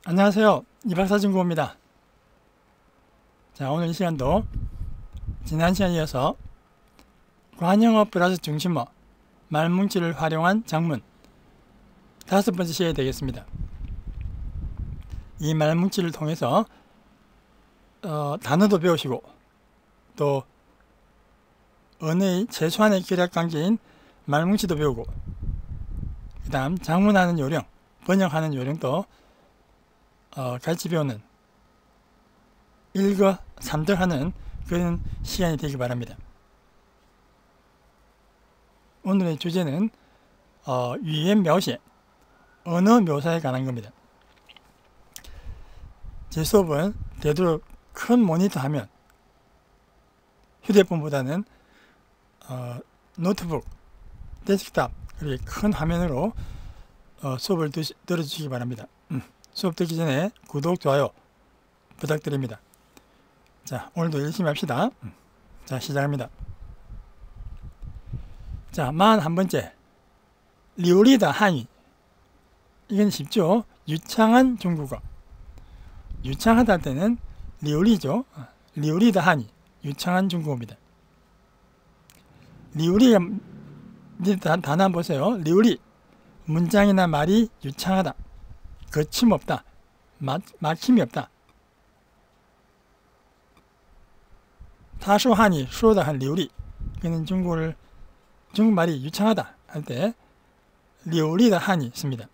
안녕하세요. 이박사진구입니다. 자, 오늘 이 시간도 지난 시간에 이어서 관형어 플러스 중심어 말뭉치를 활용한 장문 5번째 시간이 되겠습니다. 이 말뭉치를 통해서 단어도 배우시고 또 언어의 최소한의 결합관계인 말뭉치도 배우고 그 다음 장문하는 요령, 번역하는 요령도 같이 배우는 일거삼득하는 그런 시간이 되기 바랍니다. 오늘의 주제는语言描写, 언어 묘사에 관한 겁니다. 제 수업은 되도록 큰 모니터 화면, 휴대폰보다는 노트북, 데스크탑, 그리고 큰 화면으로 수업을 들어주시기 바랍니다. 수업 듣기 전에 구독, 좋아요 부탁드립니다. 자, 오늘도 열심히 합시다. 자, 시작합니다. 자, 41번째. 리우리다 한위. 이건 쉽죠? 유창한 중국어. 유창하다 할 때는 리우리죠. 리우리다 한위. 유창한 중국어입니다. 리우리가 단어 한번 보세요. 리우리. 문장이나 말이 유창하다. 거침없다. 막힘이 없다. 他说汉语说得很流利. 그는 중국말이 유창하다 할 때 리우리다 한이 씁니다.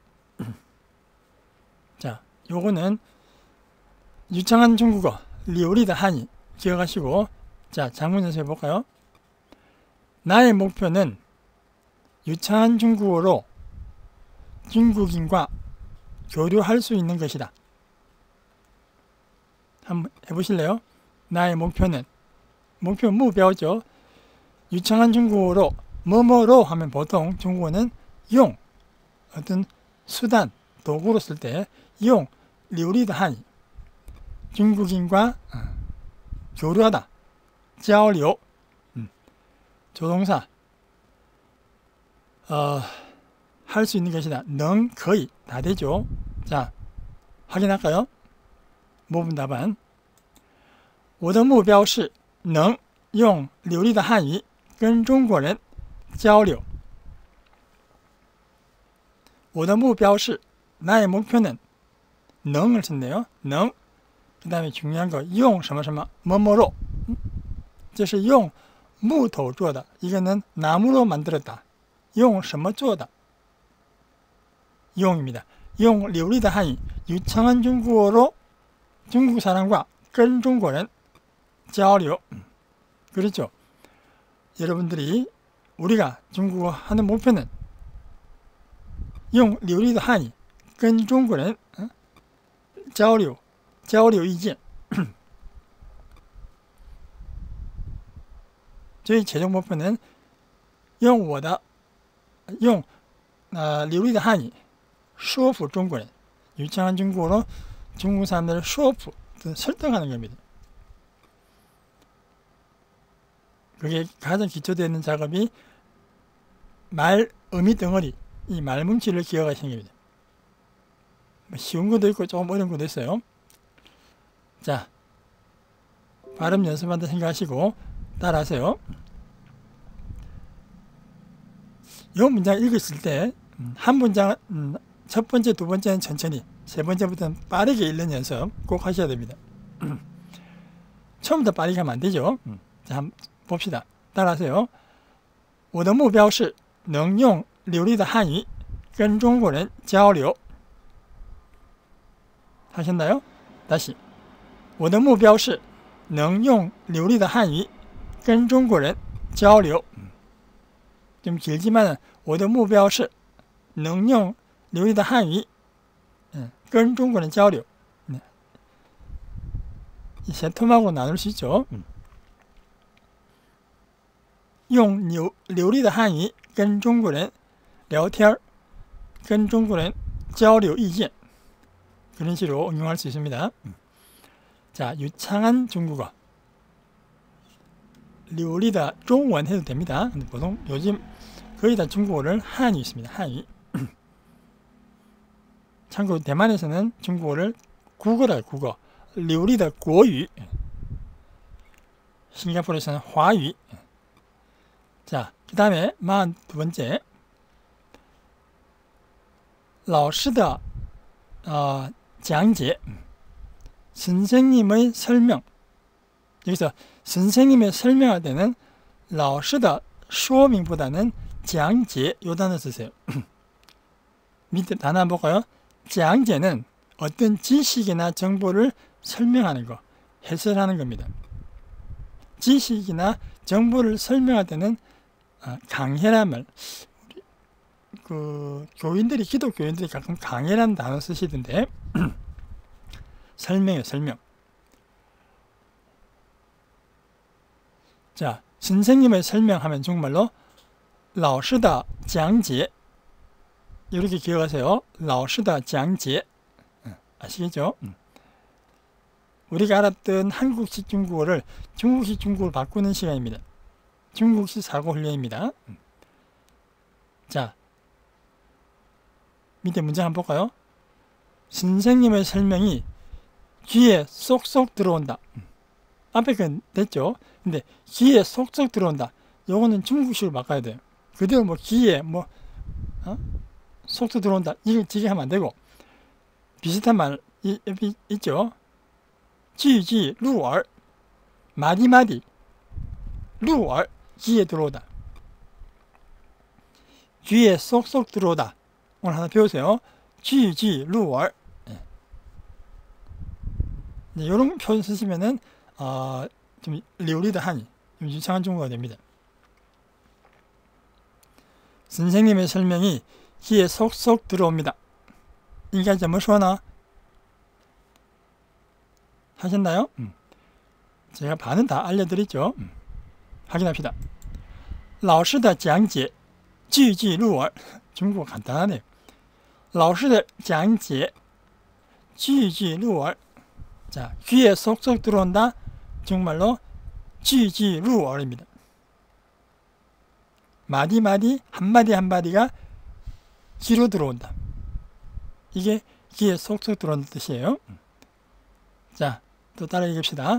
자, 요거는 유창한 중국어 리우리다 한이 기억하시고, 자, 장문 연습해 볼까요? 나의 목표는 유창한 중국어로 중국인과 교류할 수 있는 것이다. 한번 해보실래요? 나의 목표는, 목표目标죠. 유창한 중국어로 뭐뭐로 하면 보통 중국어는 용, 어떤 수단, 도구로 쓸 때 용, 리우리다 한이, 중국인과 교류하다, 交流, 조동사, 할 수 있는 것이다. 능, 거의 다 되죠. 자, 확인할까요? 모분 답안. 我的目标是能用流利的汉语跟中国人交流. 我的目标是 나의 목표는 능을 썼네요. 능. 그 다음에 중요한 거 용 什么什么 뭐뭐로. 这是用木头做的. 이거는 나무로 만들었다. 用什么做的. 용입니다. 용 리우리다 한이, 유창한 중국어로 중국 사람과 跟中国人交流. 그렇죠. 여러분들이 우리가 중국어 하는 목표는 용 리우리다 한이, 跟中国人交流意见. 저희 최종 목표는用流利的汉语说服中国人. 유창한 중국어로 중국 사람들을 说服, 설득하는 겁니다. 그게 가장 기초되는 작업이 말, 의미 덩어리, 이 말뭉치를 기억하시는 겁니다. 쉬운 것도 있고 조금 어려운 것도 있어요. 자, 발음 연습한다 생각하시고 따라하세요. 이 문장 읽으실 때 한 문장, 첫 번째, 두 번째는 천천히, 세 번째부터는 빠르게 읽는 연습 꼭 하셔야 됩니다. 처음부터 빠르게 하면 안 되죠. 자, 한번 봅시다. 따라하세요. 我的目标是能用流利的汉语跟中国人交流. 하셨나요? 다시. 我的目标是能用流利的汉语跟中国人交流. 좀 길지만 我的目标是能用流利的汉语跟中国人交流. 이 세 토막으로 나눌 수 있죠. 用流利的汉语跟中国人聊天，跟中国人交流意见. 그런 식으로 응용할 수 있습니다. 자, 유창한 중국어. 流利的中文 해도 됩니다. 근데 보통 요즘 거의 다 중국어를 한유 있습니다. 한유. 참고로 대만에서는 중국어를 국어라 국어, 流利的国语. 싱가포르에서는 화유. 자, 그 다음에 42번째. 老师的讲解. 선생님의 설명. 여기서 선생님의 설명할 때는 老师的说明보다는 讲解 요 단어 쓰세요. 밑에 단어 한번 볼까요? 讲解는 어떤 지식이나 정보를 설명하는 거, 해설하는 겁니다. 지식이나 정보를 설명할 때는 강해란 말, 교인들이, 기독교인들이 가끔 강해라는 단어 쓰시던데 설명이에요, 설명. 자, 선생님의 설명하면 중국말로 老师的讲解. 이렇게 기억하세요. 老师的讲解. 아시겠죠? 우리가 알았던 한국식 중국어를 중국식 중국어로 바꾸는 시간입니다. 중국식 사고 훈련입니다. 자, 밑에 문장 한번 볼까요? 선생님의 설명이 귀에 쏙쏙 들어온다. 앞에 건 됐죠? 근데 귀에 쏙쏙 들어온다. 요거는 중국식으로 바꿔야 돼요. 그대로 뭐 귀에 쏙쏙 들어온다. 이걸 지게 하면 안 되고 비슷한 말 있죠? 쥐쥐 루얼, 마디마디, 루얼, 귀에 들어오다. 귀에 쏙쏙 들어오다. 오늘 하나 배우세요. 쥐쥐 루얼. 이런 표현 쓰시면은 좀 리우리드 하니 좀 유창한 중국어가 됩니다. 선생님의 설명이 귀에 쏙쏙 들어옵니다. 이게怎么说呢? 하셨나요? 제가 반은 다 알려드렸죠. 확인합시다. 老师的讲解句句入耳. 중국어 간단하네요. 老师的讲解句句入耳. 자, 귀에 쏙쏙 들어온다. 정말로 句句入耳입니다. 마디마디, 한마디 한마디가 귀로 들어온다. 이게 귀에 쏙쏙 들어온다는 뜻이에요. 자, 또 따라 얘기합시다.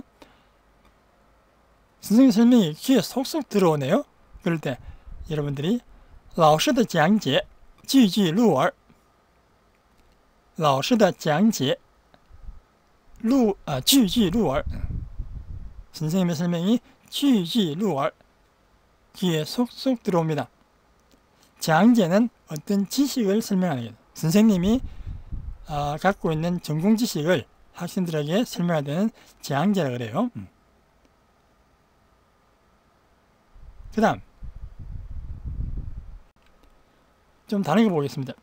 선생님 설명이 귀에 쏙쏙 들어오네요. 그럴 때 여러분들이 老师的讲解句句入耳. 老师的讲解句句入耳. 선생님의 설명이 句句入耳. 귀에 쏙쏙 들어옵니다. 讲解는 어떤 지식을 설명하는 거예요. 선생님이 갖고 있는 전공 지식을 학생들에게 설명할 때는 讲解라 그래요. 그 다음 좀 다른 거 보겠습니다.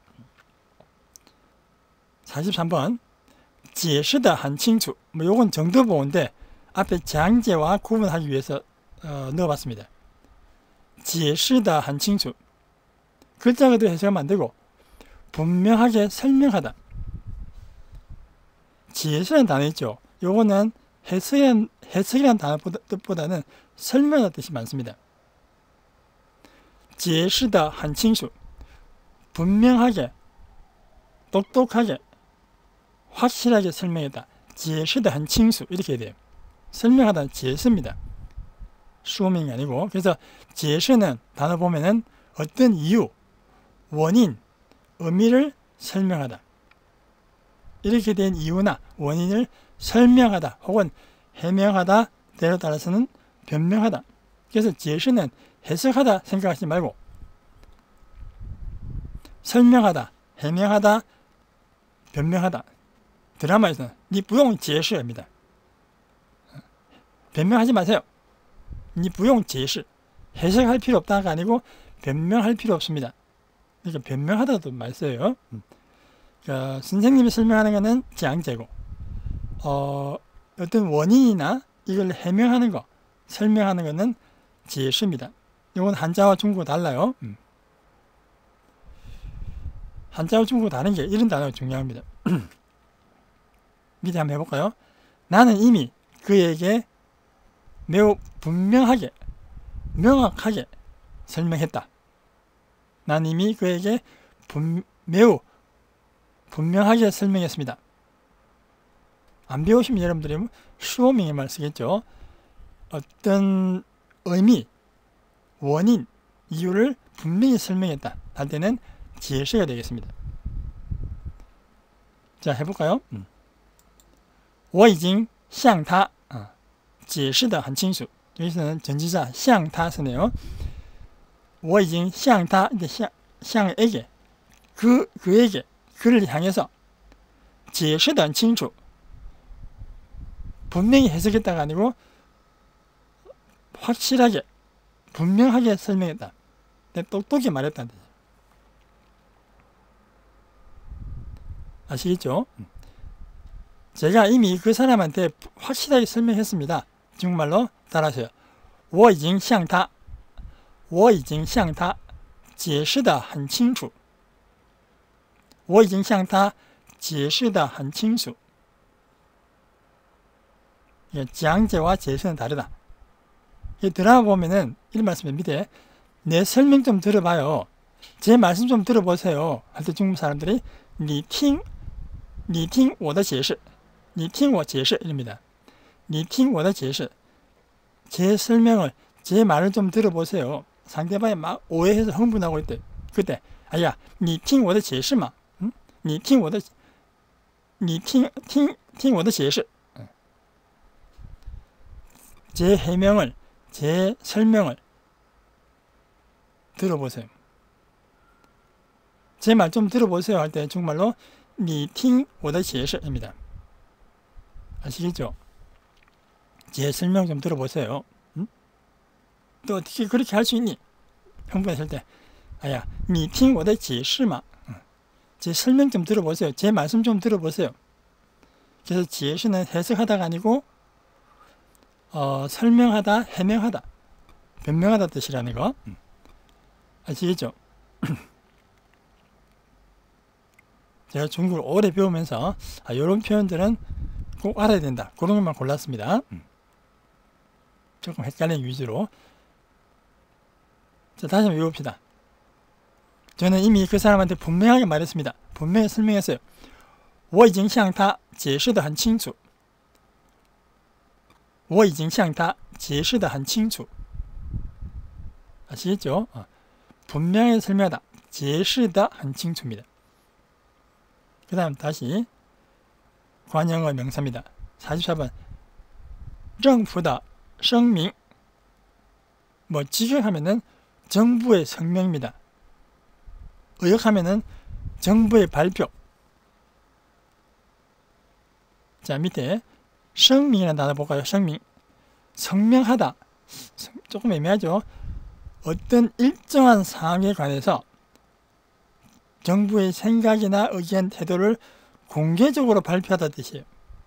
43번 解释得很清楚. 뭐 요건 정도보호인데 앞에 讲解와 구분하기 위해서 넣어봤습니다. 解释得很清楚. 글자 그대로 해석하면 안 되고 분명하게 설명하다. 解释라는 단어 있죠. 요거는 해석이라는 단어 뜻보다는 설명하는 뜻이 많습니다. 解释得很清楚. 분명하게, 똑똑하게, 확실하게 설명했다. 解释得很清楚. 이렇게 해야 돼요. 설명하다는 解释입니다. 수호명이 아니고. 그래서 解释는 단어 보면은 어떤 이유, 원인, 의미를 설명하다. 이렇게 된 이유나 원인을 설명하다 혹은 해명하다, 때로 따라서는 변명하다. 그래서 解释는 해석하다 생각하지 말고 설명하다, 해명하다, 변명하다. 드라마에서는 你不用解释입니다. 변명하지 마세요. 你不用解释. 해석할 필요 없다가 아니고 변명할 필요 없습니다. 그러니까 변명하다도 많이 써요. 그러니까 선생님이 설명하는 것은 讲解고 어떤 원인이나 이걸 해명하는 거, 설명하는 것은 解释입니다. 이건 한자와 중국어 달라요. 한자와 중국어 다른 게 이런 단어가 중요합니다. 밑에 한번 해볼까요? 나는 이미 그에게 매우 분명하게, 명확하게 설명했다. 난 이미 그에게 매우 분명하게 설명했습니다. 안 배우시면 여러분들이 쇼밍에만 쓰겠죠. 어떤 의미, 원인, 이유를 분명히 설명했다 할 때는 제시가 되겠습니다. 자, 해볼까요? 我已经向他解释得很清楚. 여기서는 전치사 向他 쓰네요. 我已经向他 向에게 그에게 그를 향해서 解释得很清楚. 분명히 해석했다가 아니고 확실하게 분명하게 설명했다. 똑똑히 말했다는 뜻이에요. 아시겠죠? 제가 이미 그 사람한테 확실하게 설명했습니다. 중국말로 따라하세요. 我已经向他解释得很清楚. 我已经向他解释得很清楚. 장제와 제시는 다르다. 들어가 보면은 이런 말씀에 밑에 내 설명 좀 들어봐요. 제 말씀 좀 들어보세요. 할 때 중국 사람들이 你听我的解释你听我解释 이럽니다. 你听我的解释 제 설명을 제 말을 좀 들어보세요. 상대방이 막 오해해서 흥분하고 있대. 그때 아야 你听我的解释嘛 你听我的解释 제 해명을 제 설명을 들어보세요. 제 말 좀 들어보세요 할 때 중국말로 你听我的解释 입니다. 아시겠죠? 제 설명 좀 들어보세요. 또 어떻게 그렇게 할 수 있니? 흥분했을 때 아야 你听我的解释嘛 제 설명 좀 들어보세요. 제 말씀 좀 들어보세요. 그래서 解释는 해석하다가 아니고 설명하다, 해명하다, 변명하다 뜻이라는 거 아시겠죠? 제가 중국어를 오래 배우면서 이런 표현들은 꼭 알아야 된다. 그런 것만 골랐습니다. 조금 헷갈리는 위주로. 자, 다시 한번 외웁시다. 저는 이미 그 사람한테 분명하게 말했습니다. 분명히 설명했어요. 我已经向他解释得很清楚. 我已经向他解释得很清楚. 아시겠죠? 분명히 설명하다. 解释得很清楚입니다. 그 다음 다시 관영어 명사입니다. 44번 政府的声明 직역하면은 정부의 성명입니다. 의역하면은 정부의 발표. 자, 밑에 성명이라는 단어 볼까요? 성명하다. 조금 애매하죠? 어떤 일정한 사항에 관해서 정부의 생각이나 의견, 태도를 공개적으로 발표하다 뜻이에요.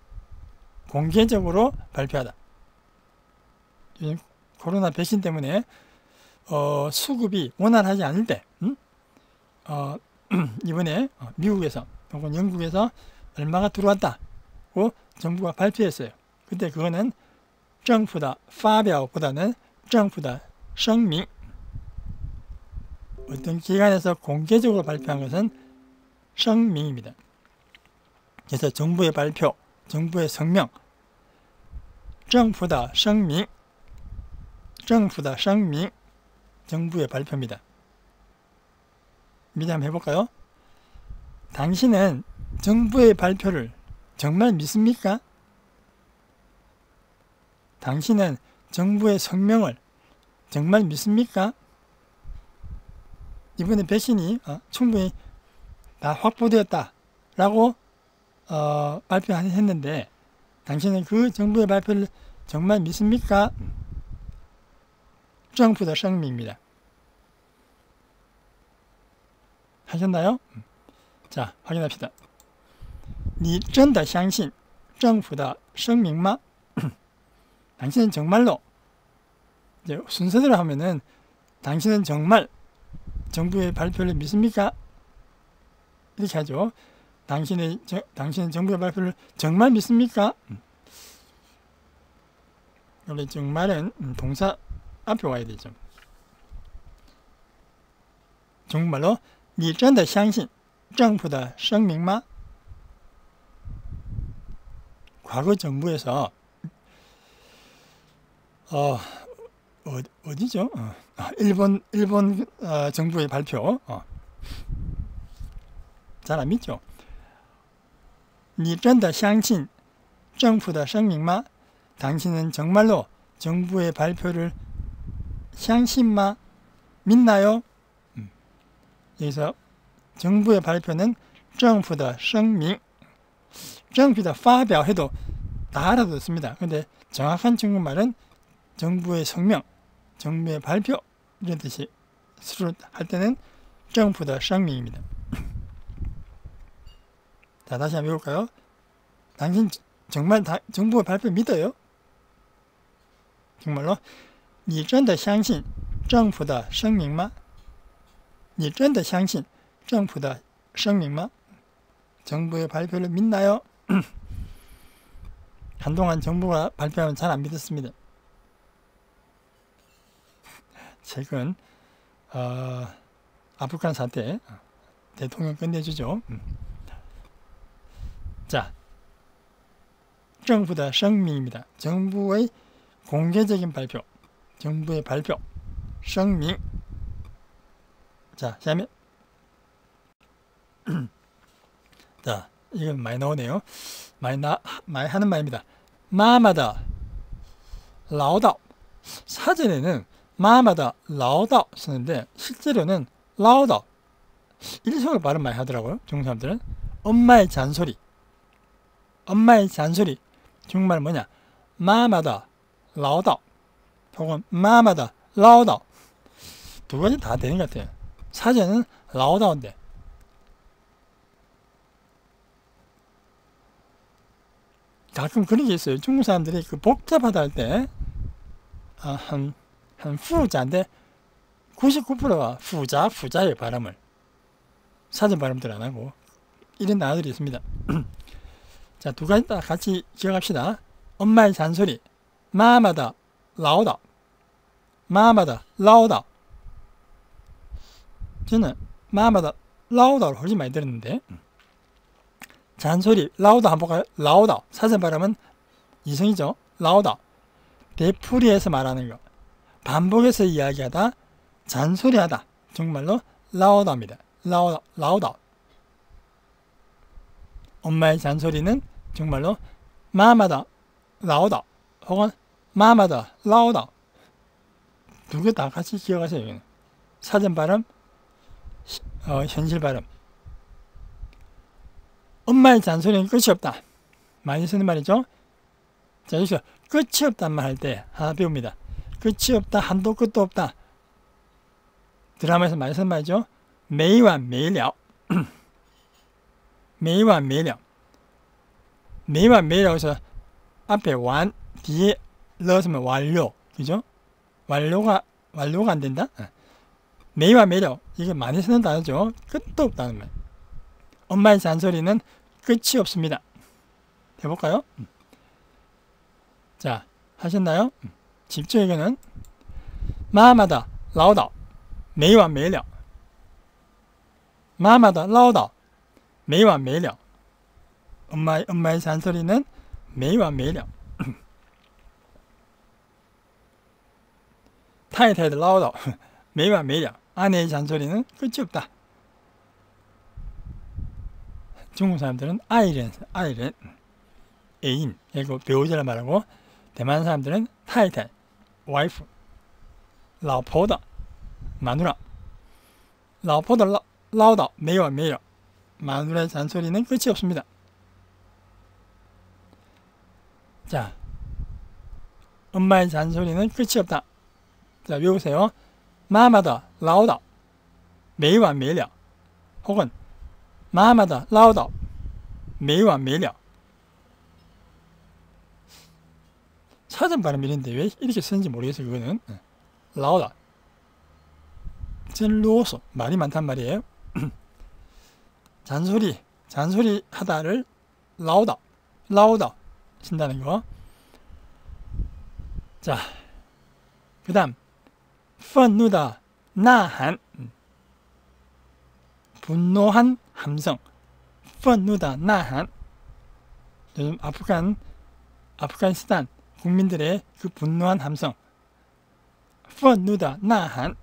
공개적으로 발표하다. 요즘 코로나 백신 때문에 수급이 원활하지 않을 때 이번에 미국에서 혹은 영국에서 얼마가 들어왔다고 정부가 발표했어요. 그때 그거는 政府的发表 보다는 政府的声明 어떤 기관에서 공개적으로 발표한 것은 성명입니다. 그래서 정부의 발표, 정부의 성명 政府的声明 政府的声明 정부의 발표입니다. 미리 한번 해볼까요? 당신은 정부의 발표를 정말 믿습니까? 당신은 정부의 성명을 정말 믿습니까? 이번에 백신이 충분히 다 확보되었다라고 발표했는데 당신은 그 정부의 발표를 정말 믿습니까? 政府的声明입니다. 하셨나요? 자, 확인합시다. 你真的相信政府的声明吗? 당신은 정말로 이제 순서대로 하면은 당신은 정말 정부의 발표를 믿습니까? 이렇게 하죠. 당신은 정부의 발표를 정말 믿습니까? 원래 정말은 동사 앞에 와야 되죠. 중국말로 你真的相信政府的声明吗? 과거 정부에서 어디죠? 일본 정부의 발표. 잘 안 믿죠? 你真的相信政府的声明吗? 당신은 정말로 정부의 발표를 相信吗? 믿나요? 여기서 정부의 발표는 政府的声明, 政府的发表 해도 다 알아듣습니다. 근데 정확한 중국말은 정부의 성명, 정부의 발표 이런 뜻이 수를 할 때는 政府的声明입니다. 자, 다시 한번 해볼까요? 당신 정말 정부의 발표 믿어요? 정말로 你真的相信政府的声明吗? 你真的相信政府的声明吗? 정부의 발표를 믿나요? 한동안 정부가 발표하면 잘 안 믿었습니다. 최근 아프간 사태 대통령 끝내주죠. 자, 政府的声明입니다. 정부의 공개적인 발표, 정부의 발표, 声明. 자, 다음에 자, 이건 많이 나오네요. 많이 하는 말입니다. 마마다 라오다오. 사전에는 마마다 라오다오 쓰는데 실제로는 라오다오. 일성을 발음 많이 하더라고요. 중국 사람들은. 엄마의 잔소리. 엄마의 잔소리. 중국말은 뭐냐? 마마다 라오다오. 혹은 마마다 라오다오. 두 가지 다 되는 것 같아요. 사전은 라오다오인데 가끔 그런 게 있어요. 중국 사람들이 그 복잡하다 할 때, 한 후자인데, 99%가 후자의 발음을, 사전 발음들 안 하고, 이런 단어들이 있습니다. 자, 두 가지 다 같이 기억합시다. 엄마의 잔소리, 마마다 라오다, 마마다 라오다. 저는 마마다 라오다를 훨씬 많이 들었는데, 잔소리, 라오다 한번 볼까요? 라오다. 사전 발음은 이성이죠. 라오다. 되풀이해서 말하는 거. 반복해서 이야기하다, 잔소리하다. 정말로 라오다입니다. 라오다. 엄마의 잔소리는 정말로 마마다 라오다. 혹은 마마다 라오다. 두 개 다 같이 기억하세요. 사전 발음, 현실 발음. 엄마의 잔소리는 끝이 없다. 많이 쓰는 말이죠. 자, 여기서 끝이 없단 말 할 때 하나 배웁니다. 끝이 없다, 한도 끝도 없다. 드라마에서 많이 쓰는 말이죠. 没完没了. 没完没了. 没完没了해서 앞에 완, 뒤에 넣었으면 완료. 그죠? 완료가 안 된다? 没完没了. 이게 많이 쓰는 단어죠. 끝도 없다는 말. 엄마의 잔소리는 끝이 없습니다. 해볼까요? 자, 하셨나요? 집중에는 마마다 라오다, 没完没了. 마마다 라오다, 没完没了. 엄마의 잔소리는 没完没了. 타이타이的唠叨, 没完没了. 아내의 잔소리는 끝이 없다. 중국 사람들은 아이렌, 애인, 그리고 배우자를 말하고, 대만 사람들은 타이타이, 와이프, 老婆的, 마누라. 老婆的唠叨没完没了. 마누라의 잔소리는 끝이 없습니다. 자, 엄마의 잔소리는 끝이 없다. 자, 외우세요. 마마다 라오다, 没完没了. 혹은 마마다 라오다, 没完没了. 사전 발음이 이런데 왜 이렇게 쓰는지 모르겠어요. 그거는 라오다. 전 루어서 말이 많단 말이에요. 잔소리 하다를 라오다 쓴다는 거. 자, 그 다음 愤怒的呐喊, 분노한 함성, 愤怒的呐喊. 요즘 아프간 아프가니스탄 국민들의 그 분노한 함성, 愤怒的呐喊,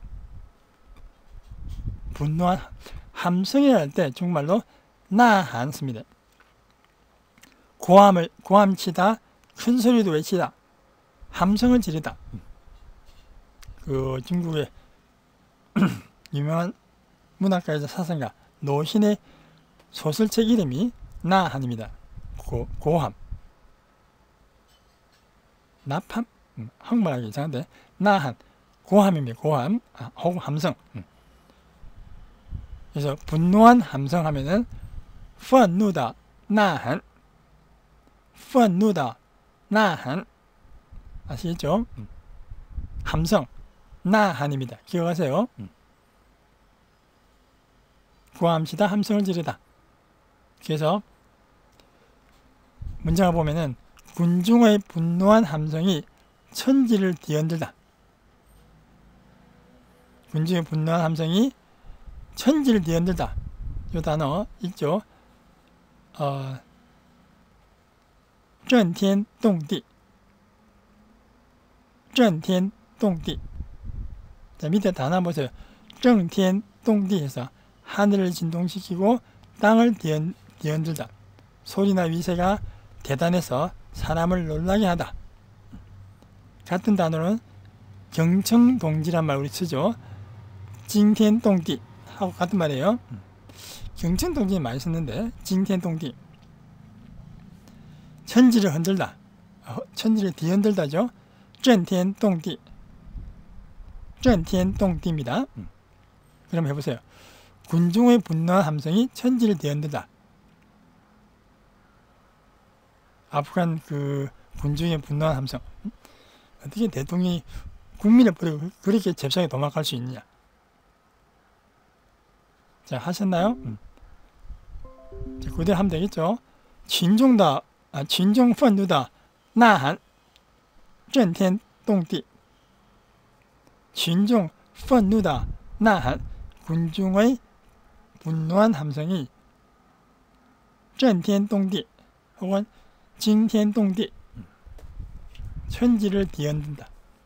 분노한 함성이라 할 때 중국말로 나한 씁니다. 고함치다, 큰 소리도 외치다, 함성을 지르다. 그 중국의 유명한 문학가이자 사상가 노신의 소설책 이름이 나한입니다. 고함. 나팜? 한국말하기 이상한데 나한. 고함입니다. 고함. 혹은 함성. 그래서 분노한 함성 하면은 愤怒的呐喊. 愤怒的呐喊. 아시겠죠? 함성. 나한입니다. 기억하세요. 고함치다, 함성을 지르다. 그래서 문장을 보면은 군중의 분노한 함성이 천지를 뒤흔들다. 군중의 분노한 함성이 천지를 뒤흔들다. 이 단어 있죠. 震天动地. 震天动地. 자, 밑에 단어 보세요. 震天动地해서 하늘을 진동시키고 땅을 뒤흔들다. 소리나 위세가 대단해서 사람을 놀라게 하다. 같은 단어는 경청동지란 말 우리 쓰죠. 惊天动地 하고 같은 말이에요. 경청동지는 많이 썼는데 惊天动地. 천지를 흔들다. 천지를 뒤흔들다죠. 震天动地. 震天动地입니다. 그럼 해보세요. 군중의 분노한 함성이 천지를 뒤흔들다. 아프간 그 군중의 분노한 함성. 어떻게 대통령이 국민을 버리고 그렇게 잽싸게 도망갈 수 있느냐. 자, 하셨나요? 자, 그대로 하면 되겠죠. 群众愤怒的呐喊震天动地. 群众愤怒的呐喊. 군중의 분노한 함성이 震天动地 혹은 惊天动地. 천지를 뒤흔든다.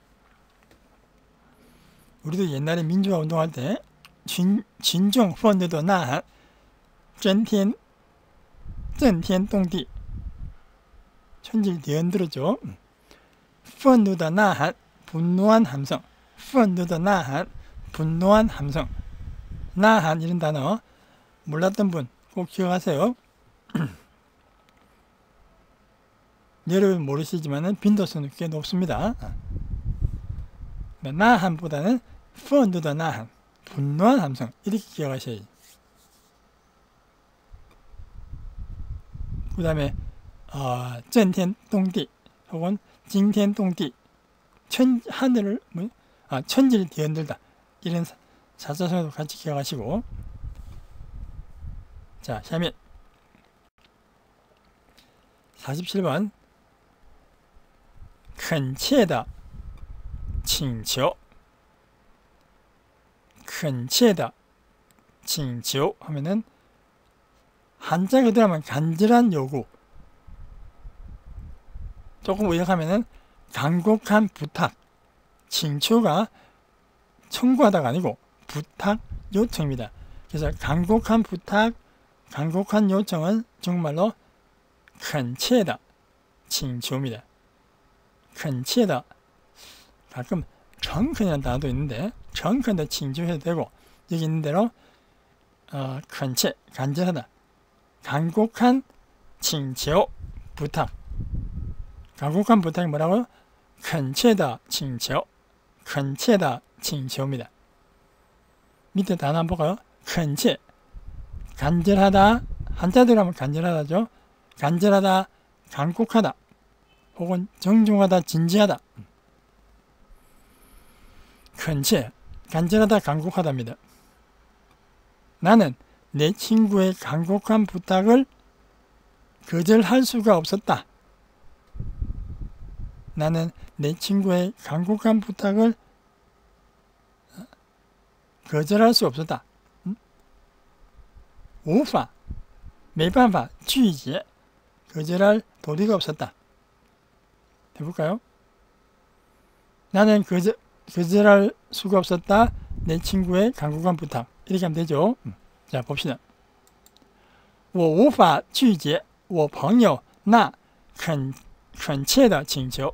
우리도 옛날에 민주화 운동할 때群众愤怒的呐喊震天动地. 천지를 뒤흔들었죠. 愤怒的呐喊 분노한 함성. 愤怒的呐喊 분노한 함성. 나한 이런 단어 몰랐던 분 꼭 기억하세요. 여러분 모르시지만은 빈도수는 꽤 높습니다. 나한보다는 愤怒的呐喊 분노한 함성 이렇게 기억하셔야지. 그 다음에 震天动地 혹은 惊天动地 하늘을 천지를 뒤흔들다 이런 사자성어도 같이 기억하시고. 자, 下面 47번 恳切的请求. 恳切的请求 하면은 한자 그대로 하면 간절한 요구. 조금 의역하면은 간곡한 부탁. 칭초가 청구하다가 아니고 부탁 요청입니다. 그래서 간곡한 부탁, 간곡한 요청은 정말로 恳切的请求입니다. 恳切的 가끔诚恳이라는 단어도 있는데诚恳的请求해도 되고 여기 있는 대로 恳切 간절하다. 간곡한 请求 부탁. 간곡한 부탁이 뭐라고요? 恳切的请求. 恳切的请求입니다. 밑에 단어 한번 볼까요? 恳切 간절하다. 한자대로 하면 간절하다죠. 간절하다, 간곡하다, 혹은 정중하다, 진지하다. 恳切 간절하다, 간곡하다입니다. 나는 내 친구의 간곡한 부탁을 거절할 수가 없었다. 나는 내 친구의 간곡한 부탁을 거절할 수 없었다. 无法没办法拒绝 거절할 도리가 없었다. 해볼까요? 나는 거절할 수가 없었다. 내 친구의 간곡한 부탁. 이렇게 하면 되죠. 자, 봅시다. 我无法拒绝我朋友那恳切的请求.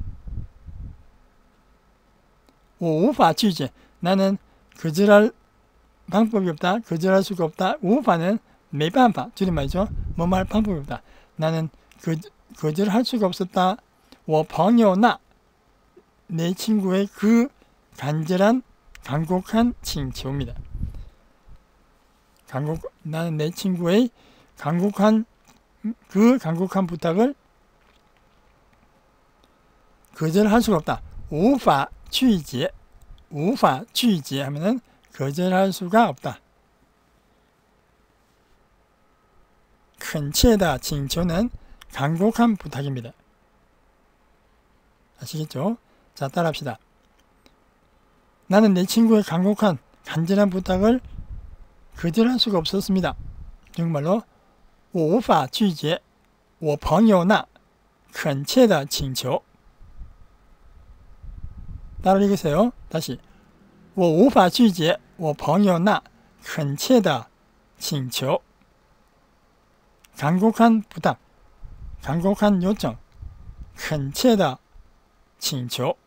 我无法拒绝. 나는 거절할 방법이 없다. 거절할 수가 없다. 无法는 没办法. 줄임말이죠. 뭐뭐 할 방법이 없다. 나는 거절할 수가 없었다. 我朋友那 내 친구의 그 간절한 간곡한 칭求입니다. 나는 내 친구의 간곡한 부탁을 거절할 수가 없다. 无法拒绝하면은 거절할 수가 없다. 恳切的请求는 간곡한 부탁입니다. 아시겠죠? 자, 따라합시다. 나는 내 친구의 간절한 부탁을 거절할 수가 없었습니다. 정말로 我无法拒绝我朋友那恳切的请求. 따라 읽으세요. 다시. 我无法拒绝我朋友那恳切的请求. 간곡한 부탁, 간곡한 요청, 恳切的请求.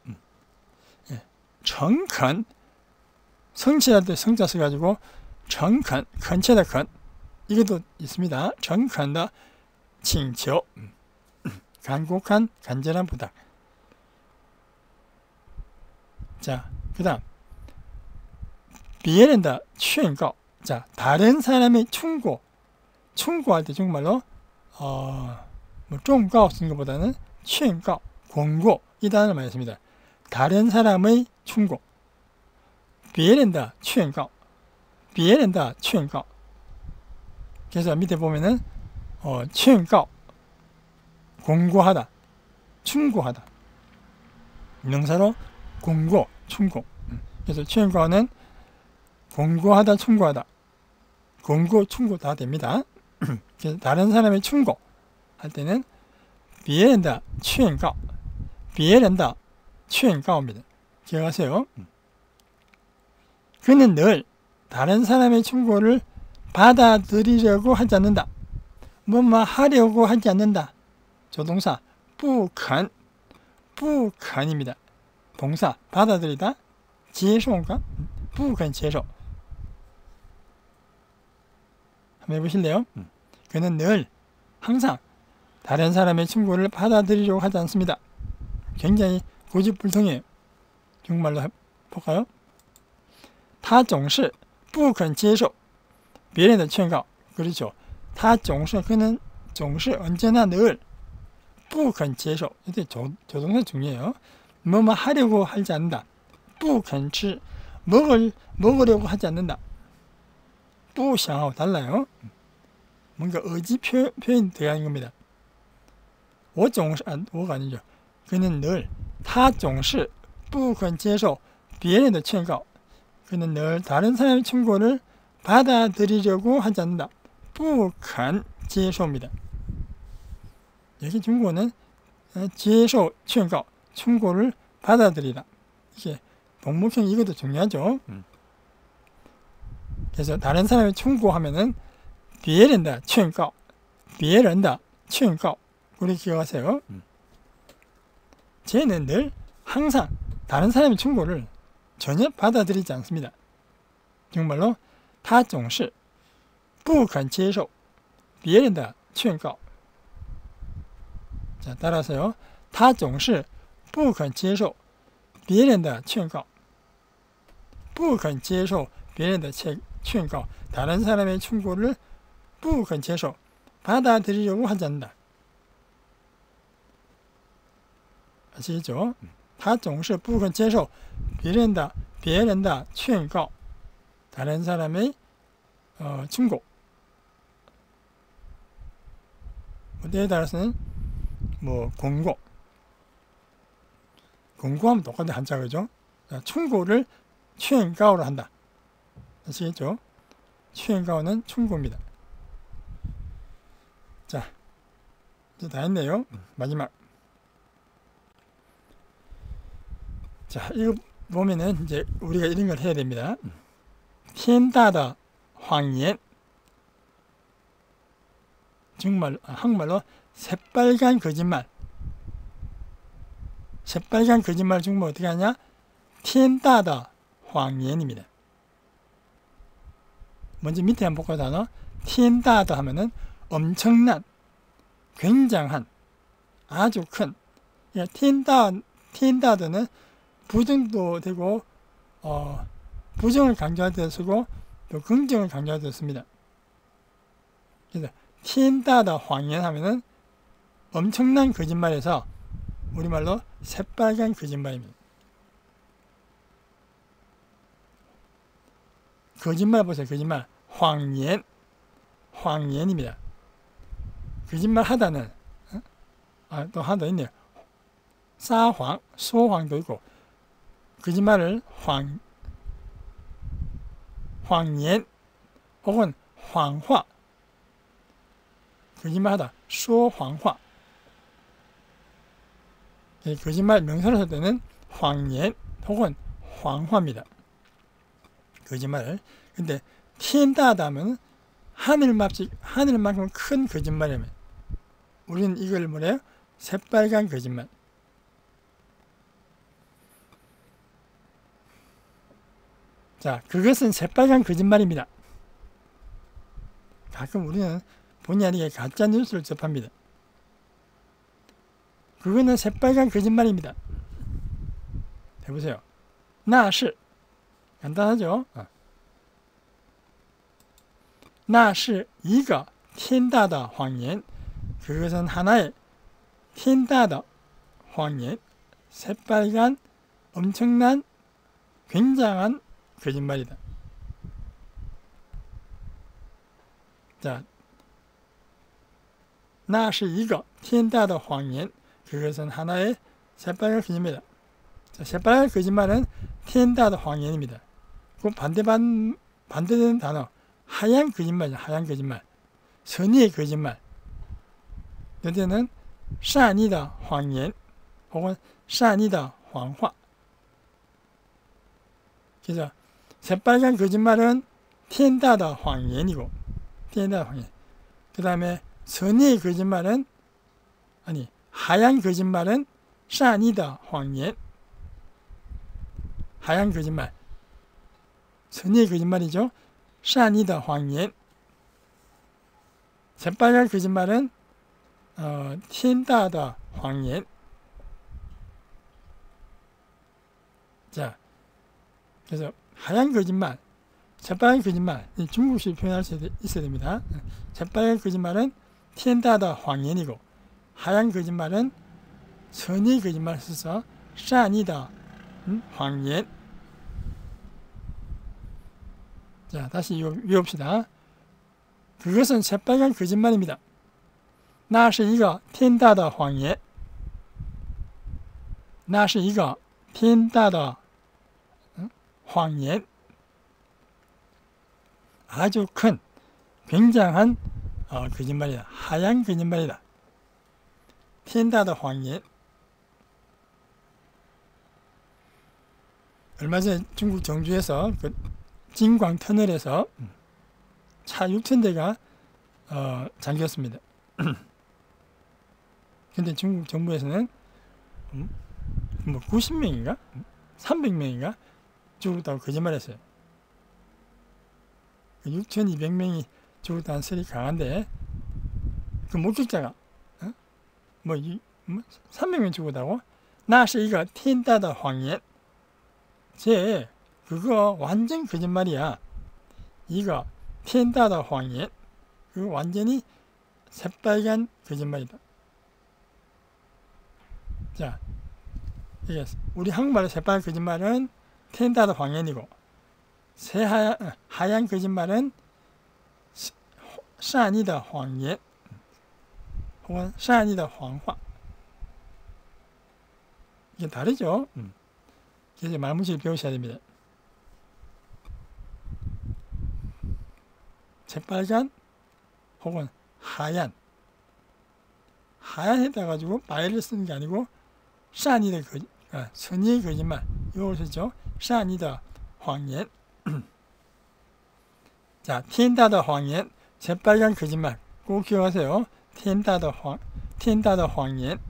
정恳, 성취할 때 성자 써가지고 정恳, 恳切的恳 이것도 있습니다. 诚恳的请求, 간곡한 간절한 부탁. 자, 그 다음 别人的劝告. 자, 다른 사람의 충고할 때 정말로 뭐忠告 쓰는 것보다는 劝告, 권고 이 단어를 많이 씁니다. 다른 사람의 충고. 别人的劝告. 别人的劝告. 그래서 밑에 보면은 劝告, 권고하다, 충고하다. 명사로 권고, 충고. 그래서 劝告는 권고하다, 충고하다. 권고, 충고 다 됩니다. 그래서 다른 사람의 충고 할 때는 别人的劝告, 别人的劝告입니다. 기억하세요. 그는 늘 다른 사람의 충고를 받아들이려고 하지 않는다. 뭐뭐 하려고 하지 않는다. 조동사 不肯, 不肯입니다. 동사 받아들이다, 接受가 不肯接受. 한번 해보실래요? 그는 늘 항상 다른 사람의 충고를 받아들이려고 하지 않습니다. 굉장히 고집불통이에요. 정말로 해볼까요? 他总是不肯接受别人的劝告. 그렇죠. 他总是 그는 总是 언제나 늘 不肯接受. 이때 조동사 중요해요. 뭐뭐 하려고 하지 않는다. 不肯吃 먹으려고 하지 않는다. 不想하고 달라요. 뭔가 의지 표현이 들어가는 겁니다. 我总是 我가 아니죠. 그는 늘 他总是不肯接受别人的劝告. 그는 늘 다른 사람의 충고를 받아들이려고 하지 않는다. 不肯接受입니다. 여기 중국어는 接受劝告, 충고를 받아들이다. 이게 동목형 이것도 중요하죠. 그래서 다른 사람의 충고하면은 别人的劝告, 别人的劝告. 우리 기억하세요. 쟤는 늘 항상 다른 사람의 충고를 전혀 받아들이지 않습니다. 정말로 他总是不肯接受别人的劝告. 자, 따라서요. 他总是不肯接受别人的劝告. 不肯接受别人的劝告. 다른 사람의 충고를 不肯接受 받아들이려고 하지 않는다. 아시겠죠? 他总是不肯接受别人的劝告. 다른 사람의 충고. 때에 따라서는 뭐 권고하면 똑같은 한자 그죠? 충고를 劝告로 한다. 아시겠죠? 劝告는 충고입니다. 자, 이제 다 했네요. 마지막. 자, 이거 보면은 이제 우리가 이런 걸 해야 됩니다. 天大的谎言. 중국말, 한국말로 새빨간 거짓말. 새빨간 거짓말 중국말 어떻게 하냐? 天大的谎言입니다. 먼저 밑에 한번 볼까요, 단어? 天大的 하면은 엄청난, 굉장한, 아주 큰. 天大的는 부정도 되고, 부정을 강조할 때 쓰고, 또 긍정을 강조할 때 씁니다. 그래서 天大的谎言 하면은 엄청난 거짓말에서 우리말로 새빨간 거짓말입니다. 거짓말 보세요. 거짓말. 谎言. 谎言입니다. 거짓말 하다는, 또 하나 더 있네요. 撒谎, 说谎도 있고, 거짓말을 谎言 혹은 谎话. 거짓말 하다, 说谎话. 거짓말 명사로 쓸 때는 谎言 혹은 谎话입니다. 거짓말을. 근데 天大的 하면 하늘만큼 큰 거짓말이면 우리는 이걸 뭐래요? 새빨간 거짓말. 자, 그것은 새빨간 거짓말입니다. 가끔 우리는 본의 아니게 가짜 뉴스를 접합니다. 그거는 새빨간 거짓말입니다. 해보세요. 那是 간단하죠? 那是一个天大的谎言. 그것은 하나의 天大的谎言. 새빨간, 엄청난, 굉장한 거짓말이다. 자, 那是一个天大的谎言. 그것은 하나의 새빨간 거짓말이다. 자, 새빨간 거짓말은 天大的谎言입니다. 그 반대되는 단어, 하얀 거짓말이죠. 하얀 거짓말. 선의의 거짓말. 여기는 善意的谎言 혹은 善意的谎话. 그래서 새빨간 거짓말은 天大的谎言이고 天大的谎言. 그 다음에 선의의 거짓말은 하얀 거짓말은 善意的谎言. 하얀 거짓말. 선의의 거짓말이죠. 善意的谎言. 새빨간 거짓말은 天大的谎言. 자, 그래서 하얀 거짓말, 새빨간 거짓말, 중국식 표현할 수 있어야 됩니다. 새빨간 거짓말은 天大的谎言이고 하얀 거짓말은 선의 거짓말을 써서 善意的谎言. 자, 다시 외웁시다. 그것은 새빨간 거짓말입니다. 那是一个天大的谎言. 那是一个天大的谎言. 아주 큰, 굉장한 거짓말이다. 하얀 거짓말이다. 天大的谎言. 얼마 전에 중국 정주에서 그 진광 터널에서 차 6,000대가 잠겼습니다. 근데 중국 정부에서는 뭐 90명인가? 300명인가? 죽었다고 거짓말했어요. 6,200명이 죽었다는 설이 강한데 그 목격자가 300명 죽었다고? 那是一个天大的谎言. 그거 완전 거짓말이야. 이거 天大的谎言. 그거 완전히 새빨간 거짓말이다. 자, 이게 우리 한국말로 새빨간 거짓말은 天大的谎言이고 하얀 거짓말은 善意的谎言 혹은 善意的谎话. 이게 다르죠? 그래서 말문지를 배우셔야 됩니다. 새빨간 혹은 하얀 했다 가지고 바이를 쓰는 게 아니고 善意的 선의의 거짓말 요걸 쓰죠.善意的谎言. 자, 天大的谎言, 새빨간 거짓말. 꼭 기억하세요. 天大的谎言.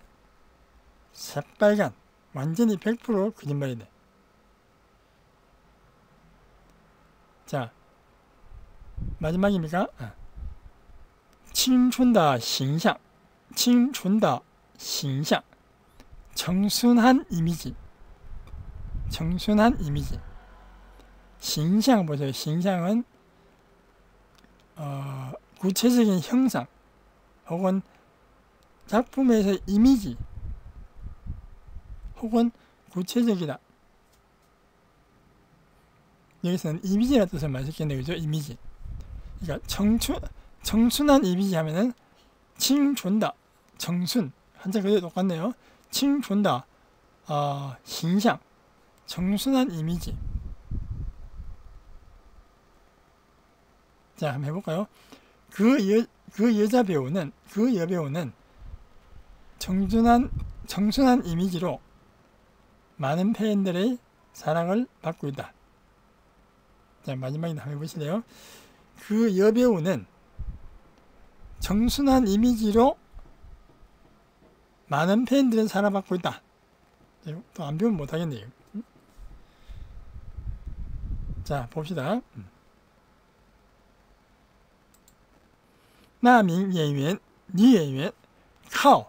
새빨간, 완전히 100% 거짓말이네. 자, 마지막입니까? 青春的形象, 青春的形象, 청순한 이미지, 청순한 이미지. 形象 보세요. 形象은 구체적인 형상 혹은 작품에서 이미지 혹은 구체적이다. 여기서는 이미지라는 뜻을 많이 쓰겠네요. 그죠? 이미지. 그러니까 청순한 이미지 하면은 青春的 청순 한자 그대로 똑같네요. 青春的 形象 청순한 이미지. 자, 한번 해볼까요? 그 여배우는 청순한 이미지로 많은 팬들의 사랑을 받고 있다. 자, 마지막에 한번 해보실래요? 그 여배우는 청순한 이미지로 많은 팬들의 사랑받고 있다. 또 안 배우면 못하겠네요. 자, 봅시다. 那名演员女演员靠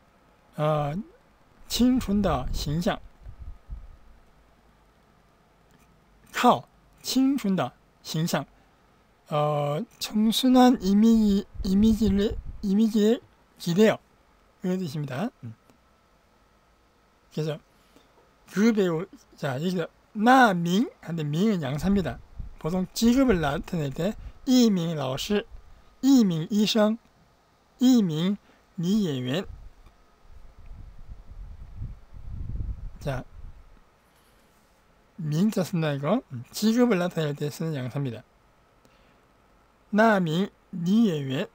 清纯的形象청순한 이미지에 기대어 이런 뜻입니다. 그래서 그 배우, 자, 여기서 나밍 한데 밍은 양사입니다. 보통 직업을 나타낼 때 이밍 老师 一名医生一名女演员 자, 민자 쓴다 이거 직업을 나타낼 때 쓰는 양사입니다. 那名女演员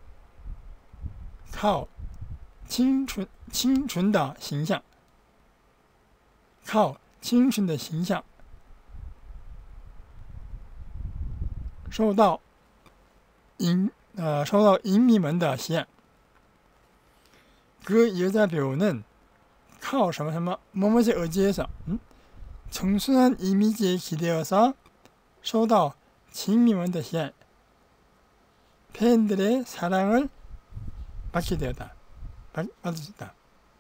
靠清纯的形象靠清纯的形象受到影迷们的喜爱. 그 여자 배우는 靠什么什么뭐뭐에 의지해서 청순한 이미지에 기대어서 受到影迷们的喜爱 팬들의 사랑을 받게 되었다. 받을 수 있다.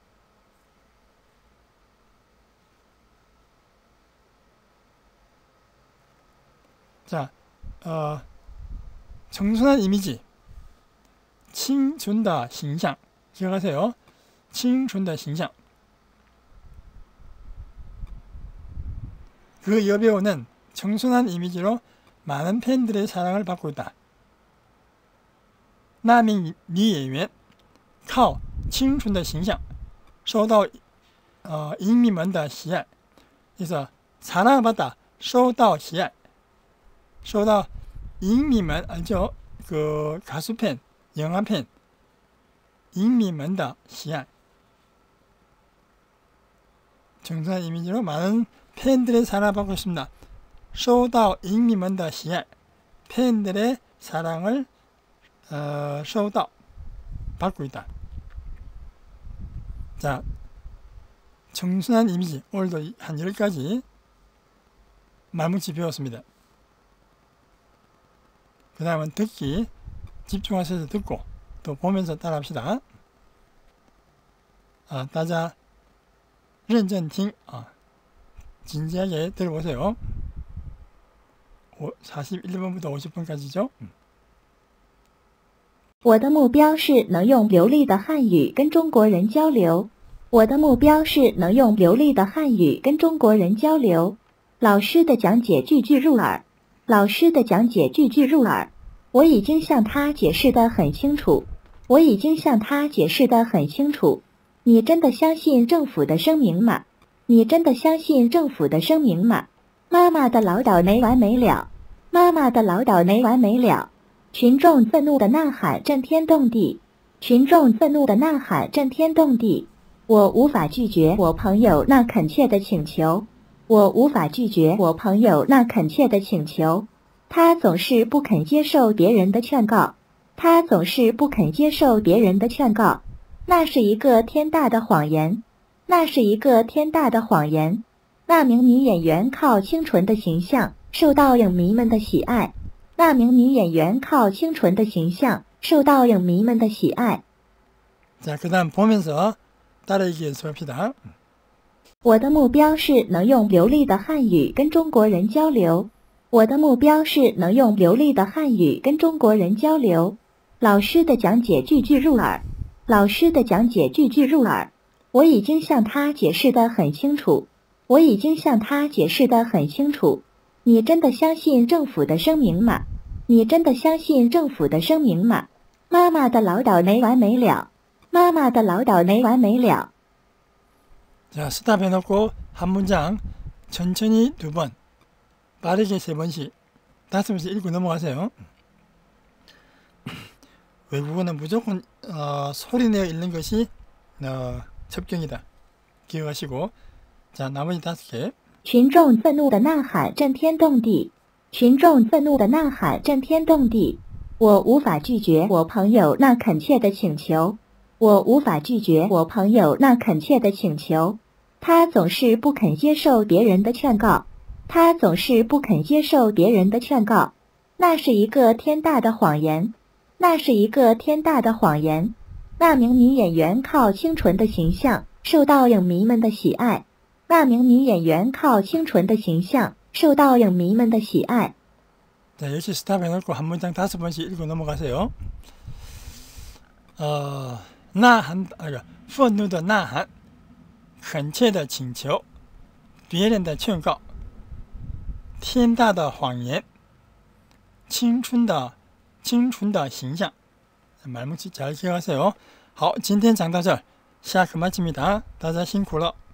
자, 청순한 이미지 青春的形象 기억하세요. 青春的形象 그 여배우는 청순한 이미지로 많은 팬들의 사랑을 받고 있다. 那名女演员靠青春的形象受到影迷们的喜爱. 그래서 사랑을 받다 受到喜爱 受到 影迷们 알죠? 그 가수 팬, 영화 팬, 影迷们的喜爱 청순한 이미지로 많은 팬들의 사랑을 받고 있습니다. 受到影迷们的喜爱 팬들의 사랑을 受到 받고 있다. 자, 청순한 이미지 오늘도 한 10가지 말뭉치 배웠습니다. 그 다음은 듣기 집중하셔서 듣고 또 보면서 따라합시다. 大家认真听 진지하게 들어보세요. 41번부터 50번까지죠. 我的目标是能用流利的汉语跟中国人交流。我的目标是能用流利的汉语跟中国人交流。老师的讲解句句入耳。老师的讲解句句入耳。我已经向他解释得很清楚。我已经向他解释得很清楚。你真的相信政府的声明吗？你真的相信政府的声明吗？妈妈的唠叨没完没了。妈妈的唠叨没完没了。群众愤怒的呐喊震天动地。群众愤怒的呐喊震天动地。 我无法拒绝我朋友那恳切的请求。我无法拒绝我朋友那恳切的请求。他总是不肯接受别人的劝告。他总是不肯接受别人的劝告。那是一个天大的谎言。那是一个天大的谎言。那名女演员靠清纯的形象受到影迷们的喜爱。那名女演员靠清纯的形象受到影迷们的喜爱。 자, 그다음 보면서 따라하기 연습합시다. 我的目标是能用流利的汉语跟中国人交流。我的目标是能用流利的汉语跟中国人交流。老师的讲解句句入耳。老师的讲解句句入耳。我已经向他解释得很清楚。我已经向他解释得很清楚。你真的相信政府的声明吗？你真的相信政府的声明吗？妈妈的唠叨没完没了。妈妈的唠叨没完没了。 자, 스탑해놓고 한 문장 천천히 2번, 빠르게 3번씩, 5번씩 읽고 넘어가세요. 외국어는 무조건 소리내어 읽는 것이 접경이다. 기억하시고. 자, 나머지 5개. 群众愤怒的呐喊震天动地。群众愤怒的呐喊震天动地。我无法拒绝我朋友那恳切的请求。我无法拒绝我朋友那恳切的请求。他总是不肯接受别人的劝告。他总是不肯接受别人的劝告。那是一个天大的谎言。那是一个天大的谎言。那名女演员靠清纯的形象受到影迷们的喜爱。那名女演员靠清纯的形象受到影迷们的喜爱。 자, 역시 스탑해놓고 한 문장 5번씩 읽고 넘어가세요. 愤怒的呐喊，恳切的请求，别人的劝告，天大的谎言，青春的形象。 말뭉치 잘 기억하세요. 好，今天讲到这儿，下课마칩니다。大家辛苦了。